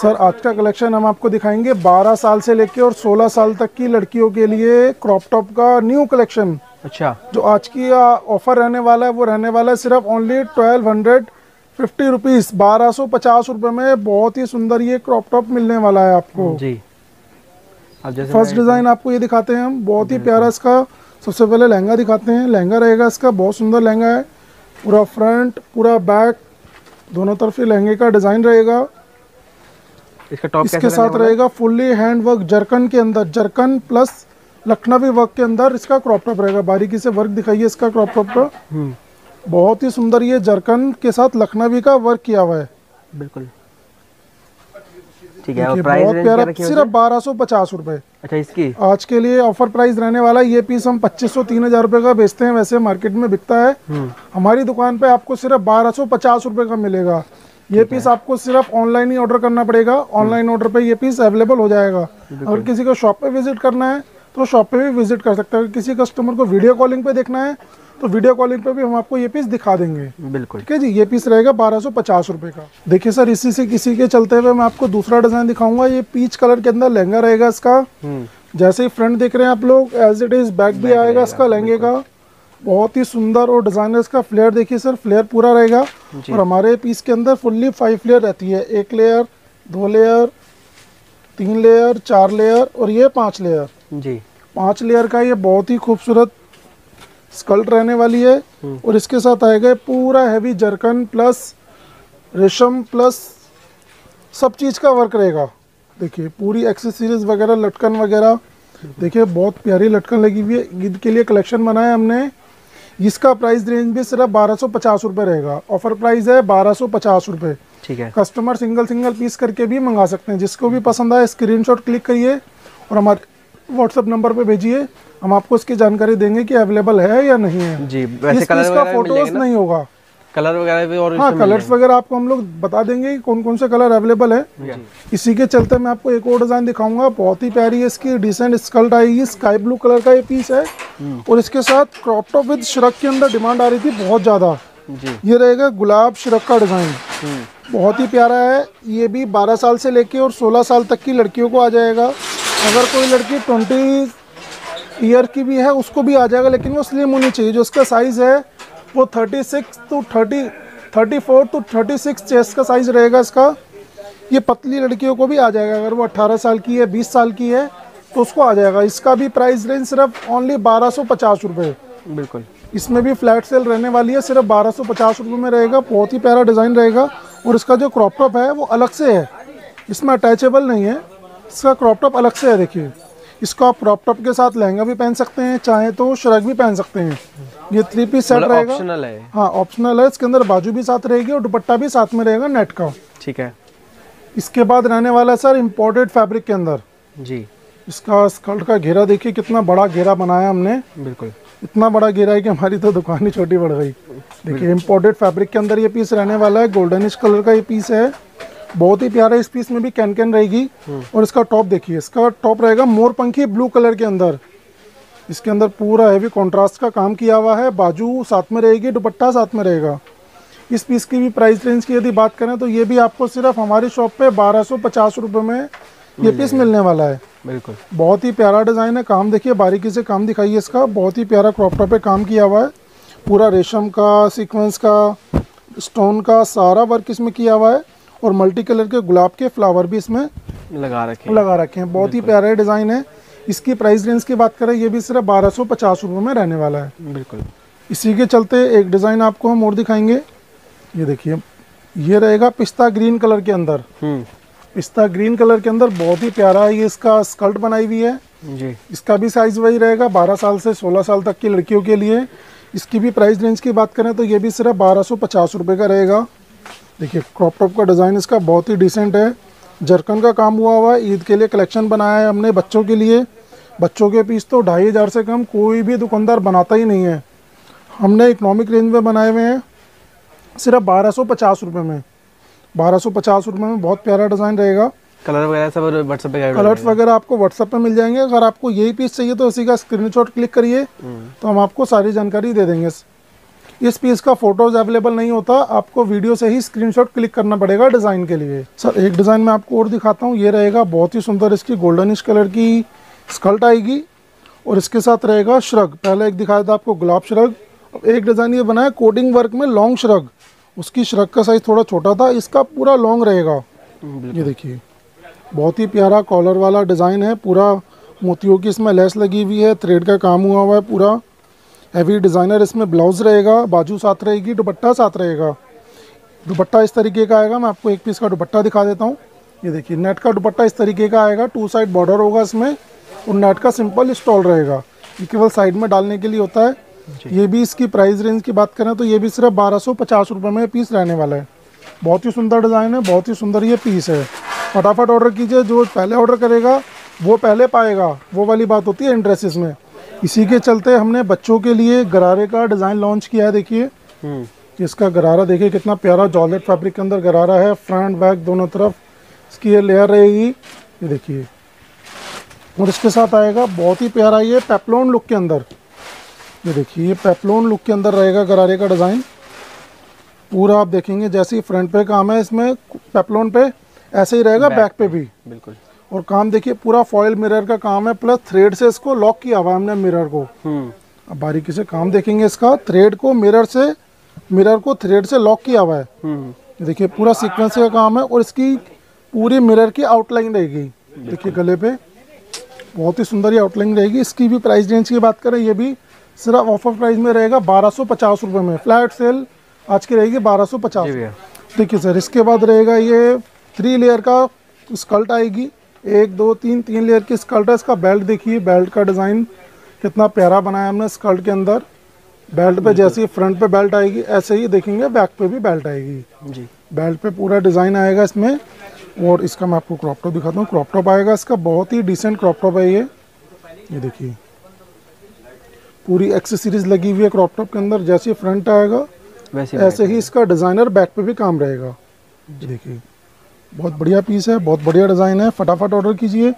Sir आज का collection हम आपको दिखाएंगे 12 साल से लेके और 16 साल तक की लड़कियों के लिए क्रॉप टॉप का न्यू कलेक्शन। अच्छा, जो आज की ऑफर रहने वाला है वो रहने वाला है सिर्फ ओनली 1250 रुपीज़, 1250 रुपये में बहुत ही सुंदर ये क्रॉप टॉप मिलने वाला है आपको जी। अब जैसे फर्स्ट डिज़ाइन आपको ये दिखाते हैं हम, बहुत ही प्यारा इसका। सबसे पहले लहंगा दिखाते हैं। लहंगा रहेगा इसका, बहुत सुंदर लहंगा है। पूरा फ्रंट पूरा बैक दोनों तरफ ही लहंगे का डिज़ाइन रहेगा। इसका टॉप इसके साथ रहेगा फुल्ली हैंड वर्क जरकन के अंदर, जरकन प्लस लखनवी वर्क के अंदर इसका क्रॉप टॉप रहेगा। बारीकी से वर्क दिखाइए इसका क्रॉप टॉप का, बहुत ही सुंदर। ये जरकन के साथ लखनवी का वर्क किया हुआ है, बिल्कुल ठीक है। और बहुत प्राइस प्यारा, सिर्फ 1250 रुपए। अच्छा, इसकी आज के लिए ऑफर प्राइस रहने वाला है। ये पीस हम 2500-3000 रुपए का बेचते हैं, वैसे मार्केट में बिकता है। हमारी दुकान पे आपको सिर्फ 1250 रुपए का मिलेगा। ये पीस आपको सिर्फ ऑनलाइन ही ऑर्डर करना पड़ेगा। ऑनलाइन ऑर्डर पे ये पीस अवेलेबल हो जाएगा। अगर किसी को शॉप पे विजिट करना है तो शॉप पे भी विजिट कर सकते हैं। अगर किसी कस्टमर को वीडियो कॉलिंग पे देखना है तो वीडियो कॉलिंग पे भी हम आपको ये पीस दिखा देंगे। बिल्कुल ठीक है जी। ये पीस रहेगा 1250 रुपए का। देखिए सर, इसी से किसी के चलते हुए मैं आपको दूसरा डिजाइन दिखाऊंगा। ये पीच कलर के अंदर लहंगा रहेगा इसका। जैसे ही फ्रंट देख रहे हैं आप लोग, एज इट इज बैक भी आएगा इसका लहंगे का। बहुत ही सुंदर और डिजाइनर इसका फ्लेयर देखिए सर, फ्लेयर पूरा रहेगा। और हमारे पीस के अंदर फुल्ली 5 लेयर रहती है। 1 लेयर, 2 लेयर, 3 लेयर, 4 लेयर और ये 5 लेयर जी। 5 लेयर का ये बहुत ही खूबसूरत स्कल्ट रहने वाली है। और इसके साथ आएगा पूरा हैवी जरकन प्लस रेशम प्लस सब चीज का वर्क रहेगा। देखिए पूरी एक्सेसरीज वगैरह, लटकन वगैरह देखिए, बहुत प्यारी लटकन लगी हुई है। ईद के लिए कलेक्शन बनाया हमने। इसका प्राइस रेंज भी सिर्फ 1250 रुपये रहेगा। ऑफर प्राइस है 1250 रुपये। ठीक है। कस्टमर सिंगल सिंगल पीस करके भी मंगा सकते हैं। जिसको भी पसंद आए स्क्रीनशॉट क्लिक करिए और हमारे व्हाट्सएप नंबर पे भेजिए। हम आपको इसकी जानकारी देंगे कि अवेलेबल है या नहीं है जी। वैसे इस कलर पीस का फोटोज नहीं होगा, कलर वगैरह भी, और हाँ कलर्स वगैरह आपको हम लोग बता देंगे कि कौन कौन से कलर अवेलेबल है। इसी के चलते मैं आपको एक और डिजाइन दिखाऊंगा। बहुत ही प्यारी है इसकी डिसेंट स्कल्ट आएगी। स्काई ब्लू कलर का ये पीस है और इसके साथ क्रॉप टॉप विद श्रग के अंदर डिमांड आ रही थी बहुत ज्यादा। ये रहेगा गुलाब श्रग का डिजाइन, बहुत ही प्यारा है। ये भी 12 साल से लेके और 16 साल तक की लड़कियों को आ जाएगा। अगर कोई लड़की 20 ईयर की भी है उसको भी आ जाएगा, लेकिन वो स्लिम होनी चाहिए। जो इसका साइज है वो 34 to 36 चेस्ट का साइज रहेगा इसका। ये पतली लड़कियों को भी आ जाएगा। अगर वो 18 साल की है, 20 साल की है तो उसको आ जाएगा। इसका भी प्राइस रेंज सिर्फ ओनली 1250 रुपये। बिल्कुल। इसमें भी फ्लैट सेल रहने वाली है, सिर्फ 1250 रुपये में रहेगा। बहुत ही प्यारा डिज़ाइन रहेगा। और इसका जो क्रॉप टॉप है वो अलग से है, इसमें अटैचेबल नहीं है। इसका क्रॉप टॉप अलग से है। देखिए इसको आप क्रॉप टॉप के साथ लहंगा भी पहन सकते हैं, चाहे तो श्रग भी पहन सकते हैं। ये 3 पीस सेट रहेगा, ऑप्शनल है। हाँ ऑप्शनल है। इसके अंदर बाजू भी साथ रहेगी और दुपट्टा भी साथ में रहेगा नेट का। ठीक है। इसके बाद रहने वाला है सर इम्पोर्टेड फैब्रिक के अंदर। जी। इसका स्कर्ट का घेरा देखिए, कितना बड़ा घेरा बनाया हमने। बिल्कुल। इतना बड़ा घेरा है कि हमारी तो दुकान ही छोटी पड़ गई। देखिए इम्पोर्टेड फैब्रिक के अंदर ये पीस रहने वाला है। गोल्डनिश कलर का ये पीस है, बहुत ही प्यारा। इस पीस में भी कैन रहेगी। और इसका टॉप देखिए, इसका टॉप रहेगा मोरपंखी ब्लू कलर के अंदर। इसके अंदर पूरा हैवी कॉन्ट्रास्ट का काम किया हुआ है। बाजू साथ में रहेगी, दुपट्टा साथ में रहेगा। इस पीस की भी प्राइस रेंज की यदि बात करें तो ये भी आपको सिर्फ हमारी शॉप पे 1250 रुपये में ये पीस मिलने वाला है। बिल्कुल। बहुत ही प्यारा डिज़ाइन है। काम देखिए, बारीकी से काम दिखाइए इसका। बहुत ही प्यारा क्रॉप टॉप पे काम किया हुआ है। पूरा रेशम का, सीक्वेंस का, स्टोन का सारा वर्क इसमें किया हुआ है। और मल्टी कलर के गुलाब के फ्लावर भी इसमें लगा रखे हैं। बहुत ही प्यारा डिज़ाइन है। इसकी प्राइस रेंज की बात करें, ये भी सिर्फ 1250 रुपये में रहने वाला है। बिल्कुल। इसी के चलते एक डिज़ाइन आपको हम और दिखाएंगे। ये देखिए, ये रहेगा पिस्ता ग्रीन कलर के अंदर। पिस्ता ग्रीन कलर के अंदर बहुत ही प्यारा है। ये इसका स्कर्ट बनाई हुई है जी। इसका भी साइज वही रहेगा, 12 साल से 16 साल तक की लड़कियों के लिए। इसकी भी प्राइस रेंज की बात करें तो ये भी सिर्फ 1250 रुपये का रहेगा। देखिए क्रॉप टॉप का डिज़ाइन इसका बहुत ही डिसेंट है। जरकन का काम हुआ है। ईद के लिए कलेक्शन बनाया है हमने बच्चों के लिए। बच्चों के पीस तो 2500 से कम कोई भी दुकानदार बनाता ही नहीं है। हमने इकोनॉमिक रेंज में बनाए हुए हैं सिर्फ 1250 रुपये में। 1250 रुपये में बहुत प्यारा डिज़ाइन रहेगा। कलर वगैरह सब व्हाट्सएप पे, कलर्स वगैरह आपको व्हाट्सएप पे मिल जाएंगे। अगर आपको यही पीस चाहिए तो इसी का स्क्रीनशॉट क्लिक करिए तो हम आपको सारी जानकारी दे देंगे। इस पीस का फोटोज अवेलेबल नहीं होता, आपको वीडियो से ही स्क्रीनशॉट क्लिक करना पड़ेगा डिज़ाइन के लिए। सर एक डिज़ाइन में आपको और दिखाता हूँ, ये रहेगा बहुत ही सुंदर, इसकी गोल्डनिश कलर की स्कर्ट आएगी और इसके साथ रहेगा श्रग। पहले एक दिखाया था आपको गुलाब श्रग, एक डिज़ाइन ये बना है कोडिंग वर्क में लॉन्ग श्रग, उसकी श्रग का साइज़ थोड़ा छोटा था, इसका पूरा लॉन्ग रहेगा। ये देखिए बहुत ही प्यारा कॉलर वाला डिज़ाइन है, पूरा मोतियों की इसमें लेस लगी हुई है, थ्रेड का काम हुआ हुआ है पूरा हैवी डिज़ाइनर। इसमें ब्लाउज़ रहेगा, बाजू साथ रहेगी, दुपट्टा साथ रहेगा। दुपट्टा इस तरीके का आएगा, मैं आपको एक पीस का दुपट्टा दिखा देता हूँ। ये देखिए नेट का दुपट्टा इस तरीके का आएगा, 2 साइड बॉर्डर होगा इसमें और नेट का सिंपल स्टॉल रहेगा, ये केवल साइड में डालने के लिए होता है। ये भी इसकी प्राइस रेंज की बात करें तो ये भी सिर्फ 1250 रुपये में पीस रहने वाला है। बहुत ही सुंदर डिज़ाइन है, बहुत ही सुंदर ये पीस है। फटाफट ऑर्डर कीजिए, जो पहले ऑर्डर करेगा वो पहले पाएगा, वो वाली बात होती है इन ड्रेसेस में। इसी के चलते हमने बच्चों के लिए गरारे का डिज़ाइन लॉन्च किया है। देखिए इसका गरारा देखिए कितना प्यारा जॉर्जेट फैब्रिक के अंदर गरारा है, फ्रंट बैक दोनों तरफ इसकी ये लेयर रहेगी। ये देखिए और इसके साथ आएगा बहुत ही प्यारा ये पेप्लोन लुक के अंदर। ये देखिए ये पेप्लोन लुक के अंदर रहेगा गरारे का डिज़ाइन पूरा। आप देखेंगे जैसे ही फ्रंट पे काम है इसमें पेप्लोन पे, ऐसे ही रहेगा बैक पे भी बिल्कुल। और काम देखिए पूरा फॉयल मिरर का काम है, प्लस थ्रेड से इसको लॉक किया हुआ है हमने मिरर को। अब बारीकी से काम देखेंगे इसका, थ्रेड को मिरर को थ्रेड से लॉक किया हुआ है। देखिए पूरा सीक्वेंस का काम है और इसकी पूरी मिरर की आउटलाइन रहेगी। देखिए गले पे बहुत ही सुंदर ये आउटलाइन रहेगी। इसकी भी प्राइस रेंज की बात करें, ये भी सिर्फ ऑफर प्राइस में रहेगा 1250 रुपये में, फ्लैट सेल आज की रहेगी 1250। ठीक है सर, इसके बाद रहेगा ये 3 लेयर का स्कर्ट आएगी, 1 2 3 लेयर की स्कर्ट है। इसका बेल्ट देखिए, बेल्ट का डिज़ाइन कितना प्यारा बनाया हमने स्कर्ट के अंदर। बेल्ट पे जैसे ही फ्रंट पे बेल्ट आएगी ऐसे ही देखेंगे बैक पे भी बेल्ट आएगी जी। बेल्ट पे पूरा डिज़ाइन आएगा इसमें। और इसका मैं आपको क्रॉप टॉप दिखाता हूँ, क्रॉप टॉप आएगा इसका, बहुत ही डिसेंट क्रॉप टॉप है ये देखिए पूरी एक्सेसरीज लगी हुई है क्रॉप टॉप के अंदर। जैसे ही फ्रंट आएगा ऐसे ही इसका डिज़ाइनर बैक पे भी काम रहेगा। देखिए बहुत बढ़िया पीस है, बहुत बढ़िया डिज़ाइन है, फटाफट ऑर्डर कीजिए।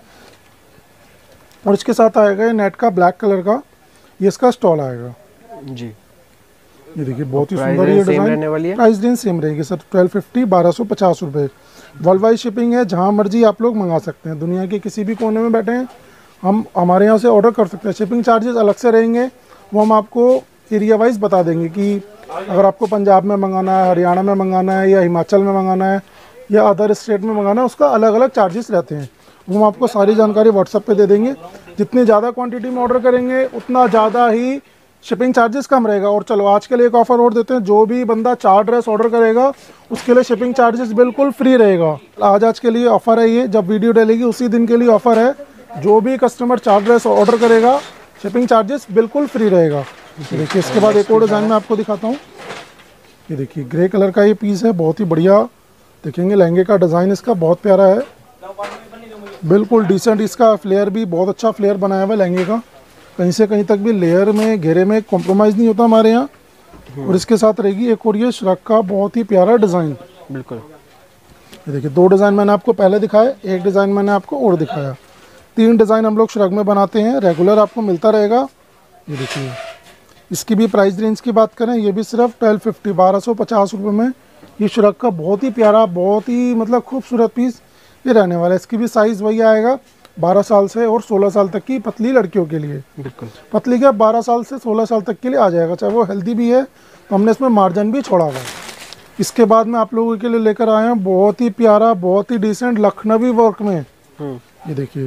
और इसके साथ आएगा ये नेट का ब्लैक कलर का, ये इसका स्टॉल आएगा जी। ये देखिए बहुत ही सुंदर ये डिज़ाइन। प्राइस रेंज सेम रहेगी सर, 1250 1250 रुपये। वर्ल्ड वाइड शिपिंग है, जहाँ मर्जी आप लोग मंगा सकते हैं, दुनिया के किसी भी कोने में बैठे हैं हम हमारे यहाँ से ऑर्डर कर सकते हैं। शिपिंग चार्जेस अलग से रहेंगे, वो हम आपको एरिया वाइज बता देंगे कि अगर आपको पंजाब में मंगाना है, हरियाणा में मंगाना है, या हिमाचल में मंगाना है, या अदर स्टेट में मंगाना है, उसका अलग अलग चार्जेस रहते हैं। वो हम आपको सारी जानकारी व्हाट्सएप पे दे देंगे। जितनी ज़्यादा क्वांटिटी में ऑर्डर करेंगे उतना ज़्यादा ही शिपिंग चार्जेस कम रहेगा। और चलो आज के लिए एक ऑफर और देते हैं, जो भी बंदा 4 ड्रेस ऑर्डर करेगा उसके लिए शिपिंग चार्जेस बिल्कुल फ्री रहेगा। आज के लिए ऑफर है ये, जब वीडियो डलेगी उसी दिन के लिए ऑफर है। जो भी कस्टमर 4 ड्रेस ऑर्डर करेगा शिपिंग चार्जेस बिल्कुल फ्री रहेगा। देखिए इसके बाद एक और डिज़ाइन में आपको दिखाता हूँ। ये देखिए ग्रे कलर का ये पीस है, बहुत ही बढ़िया देखेंगे। लहंगे का डिज़ाइन इसका बहुत प्यारा है, बिल्कुल डिसेंट। इसका फ्लेयर भी बहुत अच्छा फ्लेयर बनाया हुआ है लहंगे का, कहीं से कहीं तक भी लेयर में घेरे में कॉम्प्रोमाइज़ नहीं होता हमारे यहाँ। और इसके साथ रहेगी एक और ये श्रग का बहुत ही प्यारा डिज़ाइन। बिल्कुल ये देखिए 2 डिज़ाइन मैंने आपको पहले दिखाया, एक डिज़ाइन मैंने आपको और दिखाया। 3 डिज़ाइन हम लोग श्रग में बनाते हैं, रेगुलर आपको मिलता रहेगा। ये देखिए इसकी भी प्राइस रेंज की बात करें, ये भी सिर्फ 1250 1250 रुपये में ये श्रग का बहुत ही प्यारा, बहुत ही मतलब खूबसूरत पीस ये रहने वाला है। इसकी भी साइज़ वही आएगा 12 साल से और 16 साल तक की पतली लड़कियों के लिए। बिल्कुल पतली क्या 12 साल से 16 साल तक के लिए आ जाएगा, चाहे वो हेल्दी भी है तो हमने इसमें मार्जिन भी छोड़ा हुआ है। इसके बाद में आप लोगों के लिए लेकर आए हैं बहुत ही प्यारा, बहुत ही डिसेंट लखनवी वर्क में। ये देखिए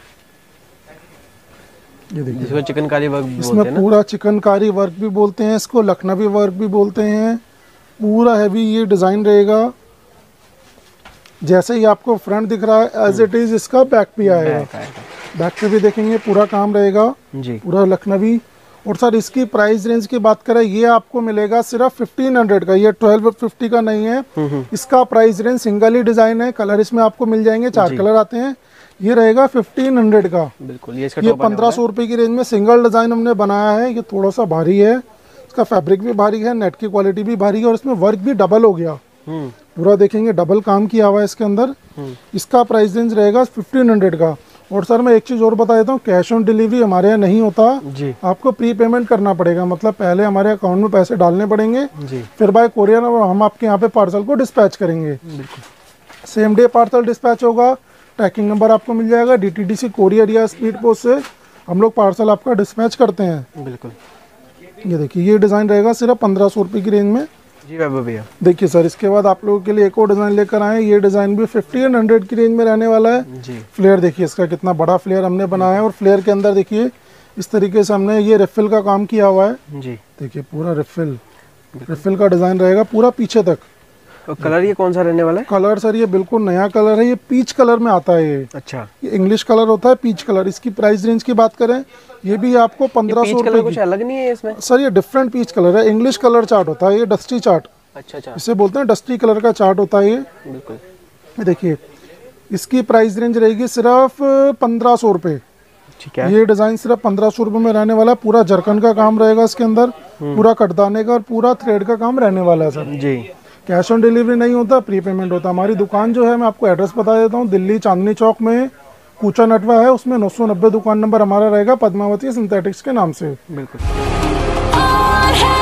इसको चिकनकारी वर्क भी इसमें बोलते हैं पूरा चिकनकारी वर्क भी बोलते हैं, इसको लखनवी वर्क भी बोलते हैं। पूरा हैवी ये डिज़ाइन रहेगा। जैसे ही आपको फ्रंट दिख रहा है एज इट इज इसका बैक भी आएगा। बैक पे भी देखेंगे पूरा काम रहेगा जी, पूरा लखनवी। और सर इसकी प्राइस रेंज की बात करें, ये आपको मिलेगा सिर्फ 1500 का, ये 1250 का नहीं है। इसका प्राइस रेंज सिंगल ही डिजाइन है, कलर इसमें आपको मिल जाएंगे, 4 कलर आते हैं। ये रहेगा 1500 का। बिल्कुल ये 1500 रुपए की रेंज में सिंगल डिजाइन हमने बनाया है। ये थोड़ा सा भारी है, इसका फैब्रिक भी भारी है, नेट की क्वालिटी भी भारी है और इसमें वर्क भी डबल हो गया। पूरा देखेंगे डबल काम किया हुआ है इसके अंदर। इसका प्राइस रेंज रहेगा 1500 का। और सर मैं एक चीज़ और बता देता हूँ, कैश ऑन डिलीवरी हमारे यहाँ नहीं होता जी। आपको प्री पेमेंट करना पड़ेगा, मतलब पहले हमारे अकाउंट में पैसे डालने पड़ेंगे जी। फिर बाय कोरियर हम आपके यहाँ पे पार्सल को डिस्पैच करेंगे। बिल्कुल। सेम डे पार्सल डिस्पैच होगा, ट्रैकिंग नंबर आपको मिल जाएगा, DTDC कोरियर या स्पीड पोस्ट से हम लोग पार्सल आपका डिस्पैच करते हैं। बिल्कुल। ये देखिए ये डिज़ाइन रहेगा सिर्फ 1500 रुपये की रेंज में। जी वैभव भैया। देखिए सर इसके बाद आप लोगों के लिए एक और डिज़ाइन लेकर आए हैं, ये डिज़ाइन भी 50 एंड 100 की रेंज में रहने वाला है। जी। फ्लेयर देखिए इसका कितना बड़ा फ्लेयर हमने बनाया है, और फ्लेयर के अंदर देखिए इस तरीके से हमने ये रिफिल का काम किया हुआ है। जी। देखिए पूरा रिफिल का डिज़ाइन रहेगा पूरा पीछे तक। और कलर ये कौन सा रहने वाला है? कलर सर ये बिल्कुल नया कलर है, ये पीच कलर में आता है। ये अच्छा। ये इंग्लिश कलर होता है, पीच कलर। इसकी प्राइस रेंज की बात करें ये भी आपको 1500 कलर रुपये कुछ की। अलग नहीं है इसमें? सर ये डिफरेंट पीच कलर है, इंग्लिश कलर चार्ट होता है, ये डस्टी चार्ट अच्छा अच्छा। इसे बोलते हैं, डस्टी कलर का चार्ट होता है ये। बिल्कुल। ये देखिए इसकी प्राइस रेंज रहेगी सिर्फ 1500 रुपये। ठीक है। ये डिज़ाइन सिर्फ 1500 रुपये में रहने वाला है। पूरा जरकन का काम रहेगा इसके अंदर, पूरा कटदाने का और पूरा थ्रेड का काम रहने वाला है सर। जी। कैश ऑन डिलीवरी नहीं होता, प्री पेमेंट होता। हमारी दुकान जो है मैं आपको एड्रेस बता देता हूँ, दिल्ली चांदनी चौक में कूचा नटवा है, उसमें 990 दुकान नंबर हमारा रहेगा, पद्मावती सिंथेटिक्स के नाम से। बिल्कुल।